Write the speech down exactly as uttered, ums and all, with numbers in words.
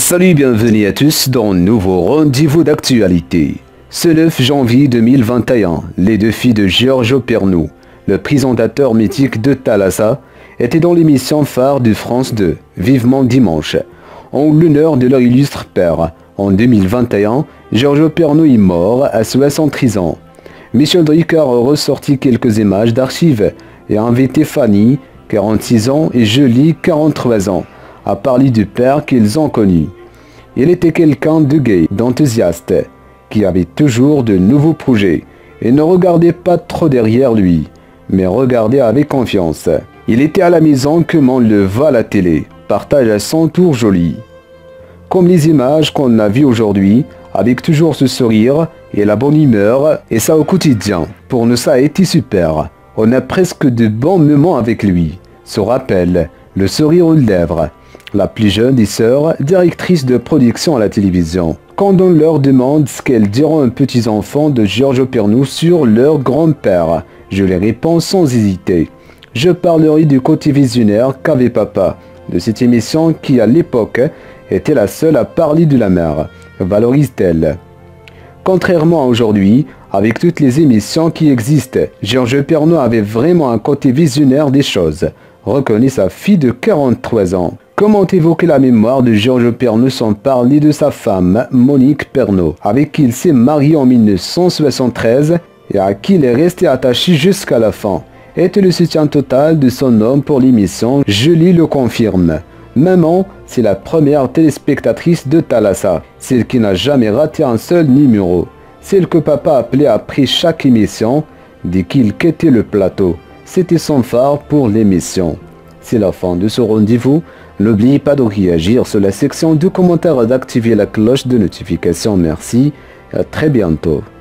Salut, bienvenue à tous dans un nouveau rendez-vous d'actualité. Ce neuf janvier deux mille vingt et un, les deux filles de Giorgio Pernou, le présentateur mythique de Thalassa, étaient dans l'émission phare de France deux, Vivement Dimanche, en l'honneur de leur illustre père. En deux mille vingt et un, Giorgio Pernou est mort à soixante-treize ans. Michel Drucker a ressorti quelques images d'archives et a invité Fanny, quarante-six ans, et Julie, quarante-trois ans, à parler du père qu'ils ont connu. Il était quelqu'un de gai, d'enthousiaste, qui avait toujours de nouveaux projets et ne regardait pas trop derrière lui, mais regardait avec confiance. Il était à la maison comme on le voit à la télé, partage à son tour joli. Comme les images qu'on a vues aujourd'hui, avec toujours ce sourire et la bonne humeur, et ça au quotidien. Pour nous, ça a été super. On a presque de bons moments avec lui. Se rappelle, le sourire aux lèvres. La plus jeune des sœurs, directrice de production à la télévision. Quand on leur demande ce qu'elles diront aux petits-enfants de Giorgio Pernou sur leur grand-père, je les réponds sans hésiter. Je parlerai du côté visionnaire qu'avait papa, de cette émission qui à l'époque était la seule à parler de la mer, valorise-t-elle. Contrairement à aujourd'hui, avec toutes les émissions qui existent, Giorgio Pernou avait vraiment un côté visionnaire des choses, reconnaît sa fille de quarante-trois ans. Comment évoquer la mémoire de Giorgio Pernou sans parler de sa femme, Monique Pernou, avec qui il s'est marié en mille neuf cent soixante-treize et à qui il est resté attaché jusqu'à la fin. Était le soutien total de son homme pour l'émission, Julie le confirme. Maman, c'est la première téléspectatrice de Thalassa, celle qui n'a jamais raté un seul numéro, celle que papa appelait après chaque émission, dès qu'il quittait le plateau. C'était son phare pour l'émission. C'est la fin de ce rendez-vous. N'oubliez pas de réagir sur la section de commentaires et d'activer la cloche de notification. Merci et à très bientôt.